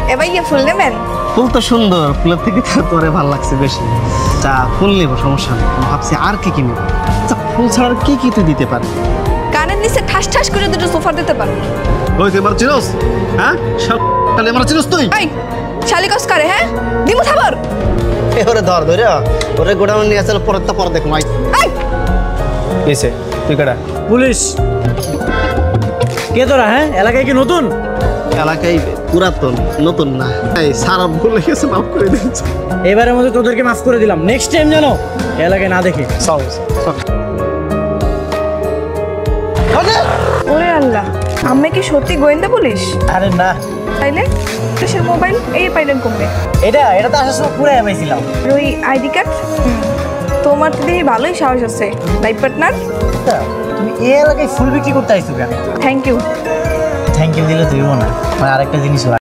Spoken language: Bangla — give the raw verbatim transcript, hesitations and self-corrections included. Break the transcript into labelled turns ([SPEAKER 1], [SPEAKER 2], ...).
[SPEAKER 1] এবার ইয়ে ফুল নেবেন?
[SPEAKER 2] ফুল তো সুন্দর, ফুলের থেকে তোরে ভালো লাগছে বেশি। চা ফুল নেবো, সমস্যা নেই। ভাবছি আর কি কি নেবো। আচ্ছা ফুল ছাড়া কি কি তুই দিতে পারবি?
[SPEAKER 1] কানের নিচে ঠাস ঠাস করে দুটো সোফা দিতে পারো।
[SPEAKER 2] ওই তুই আমার চিনোস? হ্যাঁ শালি আমার চিনোস তুই?
[SPEAKER 1] এই শালিকস করে হ্যাঁ দিমু থাবর।
[SPEAKER 2] এ ওরে ধর ধরে ওরে গোডাউন নিয়ে আসলে পরের তা পরে দেখো।
[SPEAKER 1] এই
[SPEAKER 2] এসে তুই কাটা
[SPEAKER 3] পুলিশ কে তোরা? হ্যাঁ এলাকায় কি নতুন?
[SPEAKER 2] এলাকায় পুরাতন, নতুন না। এই সারা ভুলে গেছে, মাফ করে দিয়েছে।
[SPEAKER 3] এবারের মধ্যে তোদেরকে মাফ করে দিলাম, নেক্সট টাইম যেন এলাকায় না দেখে।
[SPEAKER 2] চল চল।
[SPEAKER 1] ওরে আল্লাহ, আমি কি সত্যি গোয়েন্দা পুলিশ?
[SPEAKER 3] আরে না,
[SPEAKER 1] তাইলে পুলিশের মোবাইল এই পাইলেন কমবে?
[SPEAKER 3] এটা এটা তো আসার সময় পুরাই পাইছিলাম।
[SPEAKER 1] ওই আইডি কার্ড? তোমার তো দেখি ভালোই সাহস আছে লাইফ পার্টনার।
[SPEAKER 3] তুমি এই এলাকায় ফুল বিক্রি করতে আইছো কেন?
[SPEAKER 1] Thank you.
[SPEAKER 3] থ্যাংক ইউ দিলে তুইও না, মানে আরেকটা জিনিস